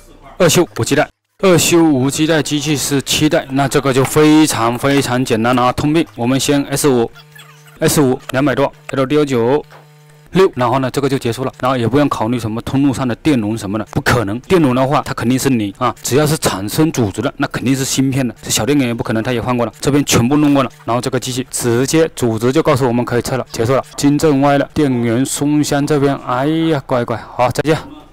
二修无基带。二修无基带机器是7代，那这个就非常简单了啊！通病，我们先 S5 200多 ，LDO9 6，然后呢，这个就结束了，然后也不用考虑什么通路上的电容什么的，不可能。电容的话，它肯定是你啊，只要是产生组织的，那肯定是芯片的。这小电源也不可能，它也换过了，这边全部弄过了，然后这个机器直接组织就告诉我们可以测了，结束了。金正歪了，电源松箱这边，哎呀，乖，好，再见。